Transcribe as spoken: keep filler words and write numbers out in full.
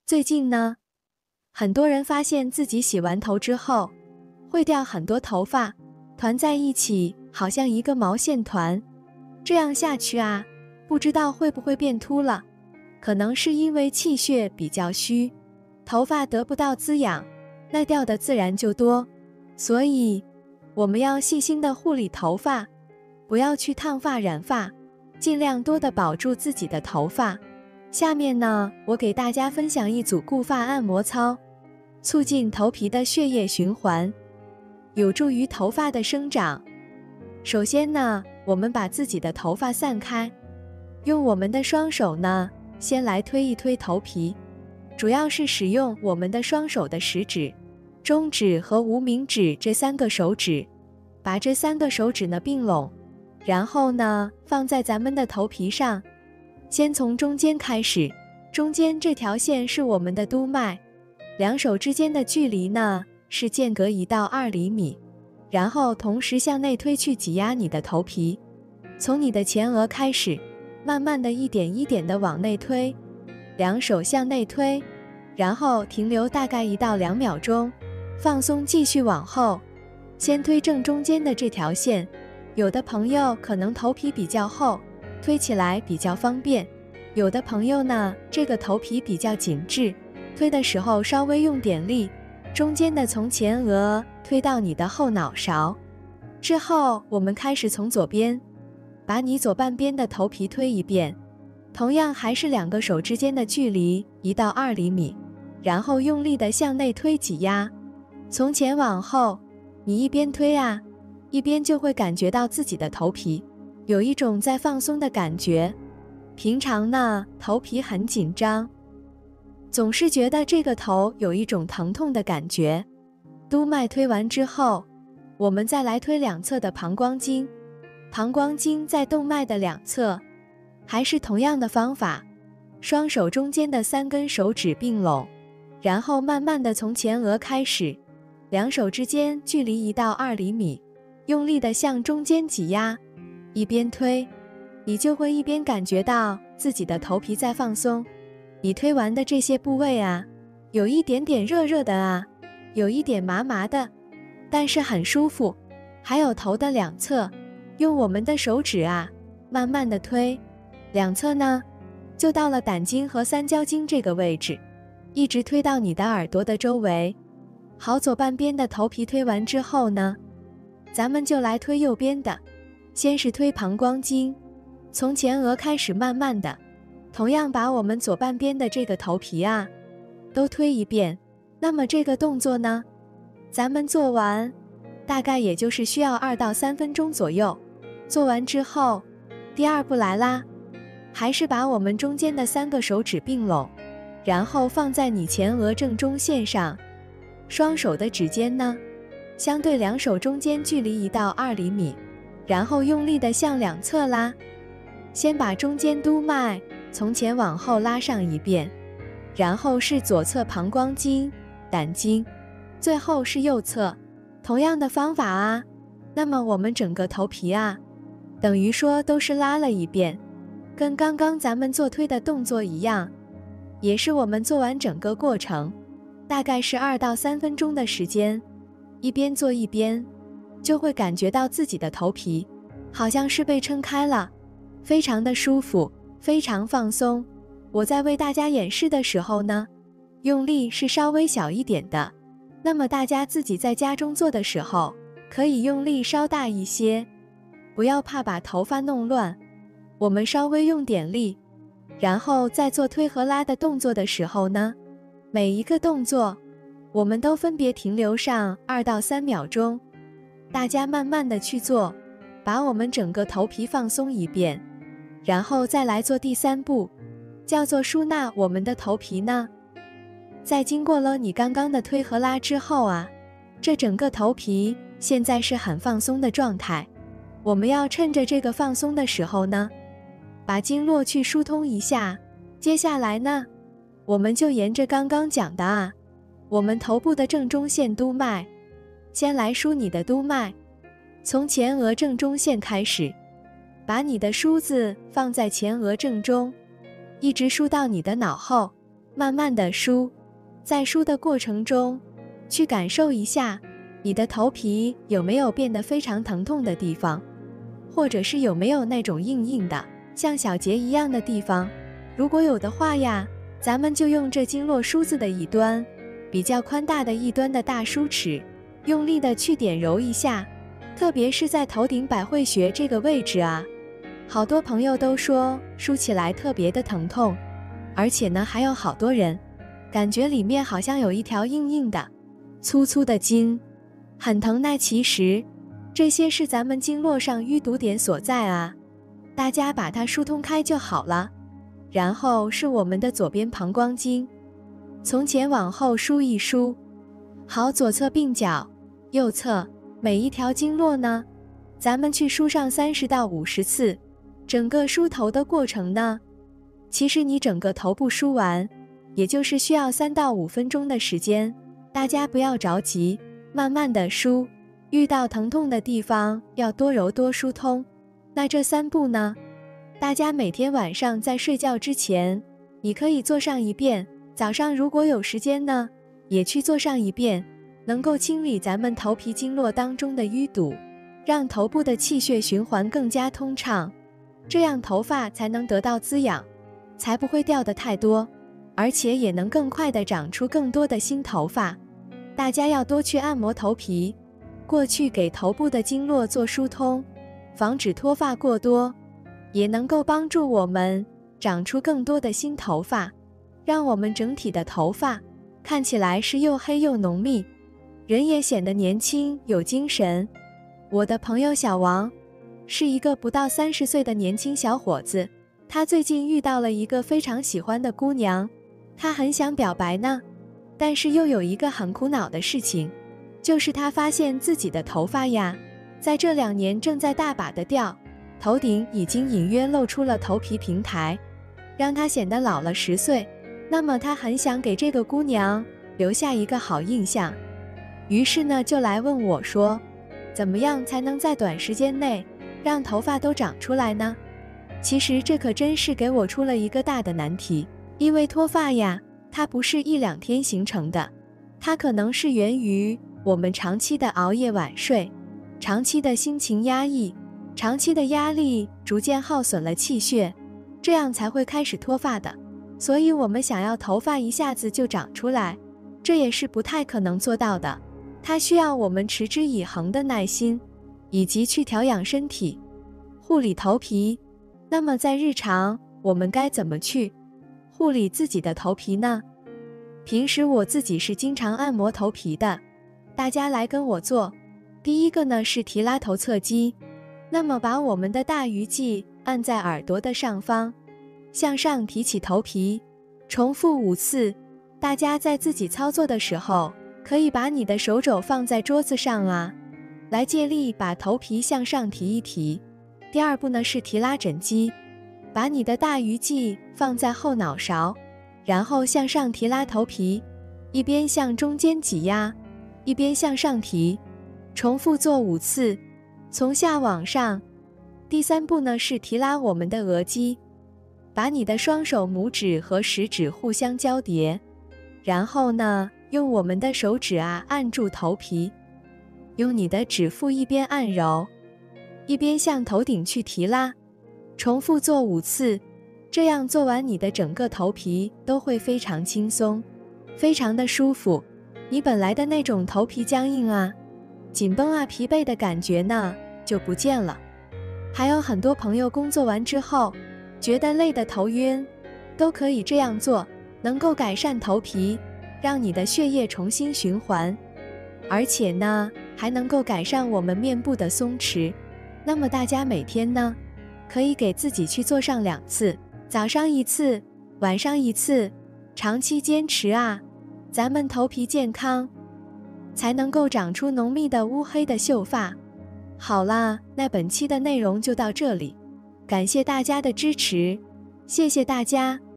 最近呢，很多人发现自己洗完头之后，会掉很多头发，团在一起，好像一个毛线团。这样下去啊，不知道会不会变秃了。可能是因为气血比较虚，头发得不到滋养，那掉的自然就多。所以，我们要细心的护理头发，不要去烫发染发，尽量多的保住自己的头发。下面呢，我给大家分享一组固发按摩操，促进头皮的血液循环，有助于头发的生长。首先呢，我们把自己的头发散开，用我们的双手呢，先来推一推头皮，主要是使用我们的双手的食指、中指和无名指这三个手指，把这三个手指呢并拢，然后呢放在咱们的头皮上。先从中间开始，中间这条线是我们的督脉，两手之间的距离呢是间隔一到二厘米，然后同时向内推去挤压你的头皮，从你的前额开始，慢慢的一点一点的往内推，两手向内推，然后停留大概一到两秒钟，放松，继续往后，先推正中间的这条线。有的朋友可能头皮比较厚，推起来比较方便；有的朋友呢，这个头皮比较紧致，推的时候稍微用点力。中间的从前额推到你的后脑勺，之后我们开始从左边，把你左半边的头皮推一遍，同样还是两个手之间的距离一到二厘米，然后用力的向内推挤压，从前往后，你一边推啊，一边就会感觉到自己的头皮有一种在放松的感觉。平常呢，头皮很紧张，总是觉得这个头有一种疼痛的感觉。督脉推完之后，我们再来推两侧的膀胱经。膀胱经在动脉的两侧，还是同样的方法，双手中间的三根手指并拢，然后慢慢的从前额开始，两手之间距离一到二厘米，用力的向中间挤压，一边推，你就会一边感觉到自己的头皮在放松。你推完的这些部位啊，有一点点热热的啊，有一点麻麻的，但是很舒服。还有头的两侧，用我们的手指啊，慢慢的推，两侧呢，就到了胆经和三焦经这个位置，一直推到你的耳朵的周围。好，左半边的头皮推完之后呢，咱们就来推右边的。先是推膀胱经，从前额开始，慢慢的，同样把我们左半边的这个头皮啊，都推一遍。那么这个动作呢，咱们做完，大概也就是需要二到三分钟左右。做完之后，第二步来啦，还是把我们中间的三个手指并拢，然后放在你前额正中线上，双手的指尖呢，相对两手中间距离一到二厘米，然后用力的向两侧拉，先把中间督脉从前往后拉上一遍，然后是左侧膀胱经、胆经，最后是右侧，同样的方法啊。那么我们整个头皮啊，等于说都是拉了一遍，跟刚刚咱们做推的动作一样，也是我们做完整个过程，大概是二到三分钟的时间，一边做一边，就会感觉到自己的头皮好像是被撑开了，非常的舒服，非常放松。我在为大家演示的时候呢，用力是稍微小一点的，那么大家自己在家中做的时候，可以用力稍大一些，不要怕把头发弄乱，我们稍微用点力。然后在做推和拉的动作的时候呢，每一个动作我们都分别停留上二到三秒钟，大家慢慢的去做，把我们整个头皮放松一遍，然后再来做第三步，叫做舒纳我们的头皮呢。在经过了你刚刚的推和拉之后啊，这整个头皮现在是很放松的状态。我们要趁着这个放松的时候呢，把经络去疏通一下。接下来呢，我们就沿着刚刚讲的啊，我们头部的正中线督脉，先来梳你的督脉，从前额正中线开始，把你的梳子放在前额正中，一直梳到你的脑后， 慢慢的梳，在梳的过程中，去感受一下你的头皮有没有变得非常疼痛的地方，或者是有没有那种硬硬的，像小结一样的地方。如果有的话呀，咱们就用这经络梳子的一端，比较宽大的一端的大梳齿，用力的去点揉一下，特别是在头顶百会穴这个位置啊，好多朋友都说梳起来特别的疼痛，而且呢还有好多人感觉里面好像有一条硬硬的粗粗的筋，很疼。那其实这些是咱们经络上淤堵点所在啊，大家把它疏通开就好了。然后是我们的左边膀胱经，从前往后梳一梳，好，左侧鬓角，右侧每一条经络呢，咱们去梳上三十到五十次。整个梳头的过程呢，其实你整个头部梳完，也就是需要三到五分钟的时间，大家不要着急，慢慢的梳，遇到疼痛的地方要多揉多疏通。那这三步呢，大家每天晚上在睡觉之前，你可以做上一遍，早上如果有时间呢，也去做上一遍，能够清理咱们头皮经络当中的淤堵，让头部的气血循环更加通畅，这样头发才能得到滋养，才不会掉得太多，而且也能更快地长出更多的新头发。大家要多去按摩头皮，过去给头部的经络做疏通，防止脱发过多，也能够帮助我们长出更多的新头发，让我们整体的头发看起来是又黑又浓密，人也显得年轻有精神。我的朋友小王是一个不到三十岁的年轻小伙子，他最近遇到了一个非常喜欢的姑娘，他很想表白呢，但是又有一个很苦恼的事情，就是他发现自己的头发呀，在这两年正在大把的掉，头顶已经隐约露出了头皮平台，让他显得老了十岁。那么他很想给这个姑娘留下一个好印象，于是呢就来问我说，怎么样才能在短时间内让头发都长出来呢？其实这可真是给我出了一个大的难题，因为脱发呀，它不是一两天形成的，它可能是源于我们长期的熬夜晚睡，长期的心情压抑，长期的压力逐渐耗损了气血，这样才会开始脱发的。所以我们想要头发一下子就长出来，这也是不太可能做到的，它需要我们持之以恒的耐心，以及去调养身体，护理头皮。那么在日常我们该怎么去护理自己的头皮呢？平时我自己是经常按摩头皮的，大家来跟我做。第一个呢是提拉头侧肌，那么把我们的大鱼际按在耳朵的上方，向上提起头皮，重复五次。大家在自己操作的时候，可以把你的手肘放在桌子上啊，来借力把头皮向上提一提。第二步呢是提拉枕肌，把你的大鱼际放在后脑勺，然后向上提拉头皮，一边向中间挤压，一边向上提，重复做五次，从下往上。第三步呢是提拉我们的额肌，把你的双手拇指和食指互相交叠，然后呢用我们的手指啊按住头皮，用你的指腹一边按揉，一边向头顶去提拉，重复做五次。这样做完，你的整个头皮都会非常轻松，非常的舒服。你本来的那种头皮僵硬啊、紧绷啊、疲惫的感觉呢就不见了。还有很多朋友工作完之后觉得累得头晕，都可以这样做，能够改善头皮，让你的血液重新循环，而且呢还能够改善我们面部的松弛。那么大家每天呢可以给自己去做上两次，早上一次，晚上一次，长期坚持啊，咱们头皮健康，才能够长出浓密的乌黑的秀发。好啦，那本期的内容就到这里，感谢大家的支持，谢谢大家。